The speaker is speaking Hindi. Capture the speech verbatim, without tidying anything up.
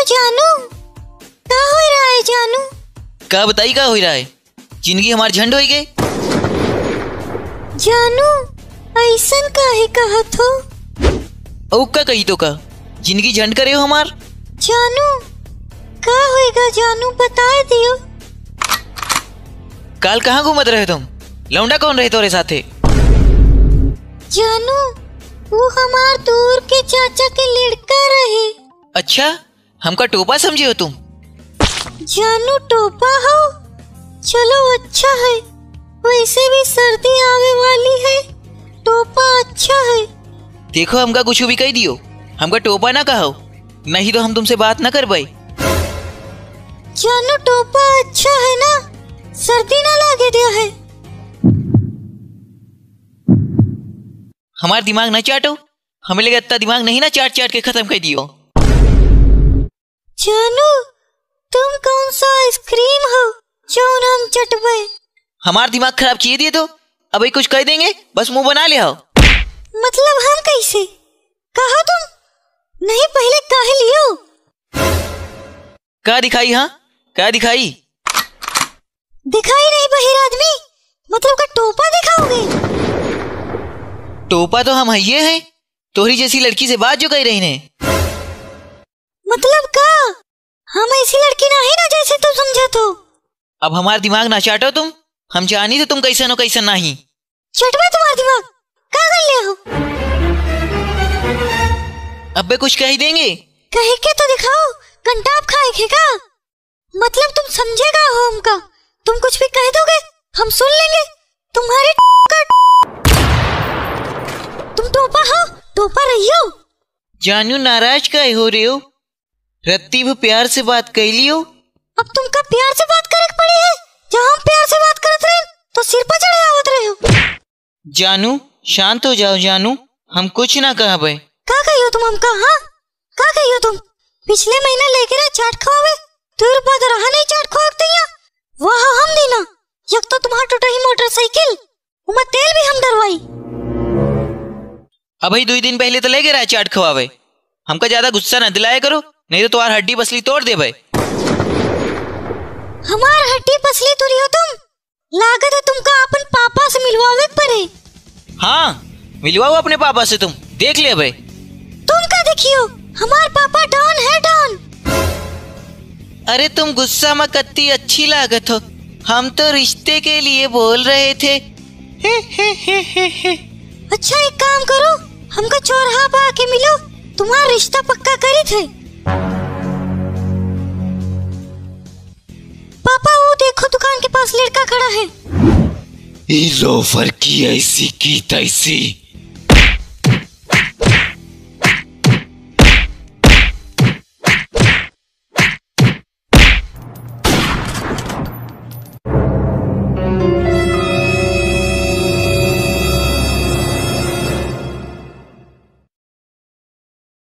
जानू, का हो रहा है जानू? का बताई का हो रहा है? जिंदगी हमार झंड हो गई। जानू ऐसन काहे कहत हो? औ का कही तो का जिंदगी झंड करे हो हमार। जानू का होएगा जानू, बता दियो। काल कहाँ घूमत रहे तुम? लौंडा कौन रहे तोरे साथे? जानू वो हमार दूर के चाचा के लड़का रहे। अच्छा, हमका टोपा समझे हो तुम? जानू टोपा हो? चलो अच्छा है, वैसे भी सर्दी आवे वाली है, टोपा अच्छा है। देखो हमका कुछ भी कह दियो, हमका टोपा ना कहो, नहीं तो हम तुमसे बात ना कर पाए। जानू टोपा अच्छा है ना, सर्दी ना लागे दिया है। हमार दिमाग ना चाटो, हमें लगा इतना दिमाग नहीं ना चाट चाट के खत्म कर दियो। जानू तुम कौन सा आइसक्रीम हो जो हम चटबे? हमार दिमाग खराब किए दिए तो अभी कुछ कह देंगे, बस मुंह बना ले आओ। मतलब हम कैसे कहा तुम? नहीं पहले काहे लियो? क्या दिखाई? हाँ क्या दिखाई? दिखाई नहीं बहिर आदमी, मतलब का टोपा दिखाओगे? टोपा तो हम ये हैं, तोहरी जैसी लड़की से बात जो कह रही ने। मतलब का हम ऐसी लड़की नहीं ना जैसे तुम समझा तो। अब हमार दिमाग ना चाटो तुम, हम जानी तो तुम कैसन हो कैसन नहीं। चटवा तुम्हारा दिमाग, क्या कर ले हो? अबे कुछ कह देंगे? कहे के तो दिखाओ, घंटा आप खाए खे का? मतलब तुम समझेगा हो हमका, तुम कुछ भी कह दोगे हम सुन लेंगे तुम्हारे का। तुम टोपा हो, टोपा रही हो। जानू नाराज काहे हो रहे हो? रत्ती भी प्यार से बात कर लियो। अब तुमका प्यार से बात करे पड़ी है, जब हम प्यार से बात करत रहे तो सिर पर चढ़े आवत रहे हो। जानू शांत हो जाओ जानू, हम कुछ ना कहा भाई। का कहियो तुम हमका? हाँ का कहियो तुम? पिछले महीना लेके ना चाट खवावे, दूर बाद रहा नहीं चाट खवाते यहाँ। वाह हम देना, एक तो तुम्हारा टूटा ही मोटरसाइकिल, उमा तेल भी हम डरवाई। अभी दो दिन पहले तो लेके रहा चाट खवावे, हमका ज्यादा गुस्सा न दिलाया करो, नहीं तो तुम्हारी हड्डी पसली तोड़ दे भाई। हमार हड्डी पसली तुरी हो तुम? लागत है तुमका अपन पापा से मिलवावे पड़े। हाँ मिलवाओ अपने पापा से, तुम देख ले भाई। तुम का देखियो, हमार पापा डॉन है डॉन। अरे तुम गुस्सा में कत्ती अच्छी लागत हो, हम तो रिश्ते के लिए बोल रहे थे। हे हे हे हे हे। अच्छा एक काम करो, हमका चौराहा पर आके मिलो, तुम्हारा रिश्ता पक्का करी थे। पापा वो देखो दुकान के पास लड़का खड़ा है। ये लोफर की ऐसी की तैसी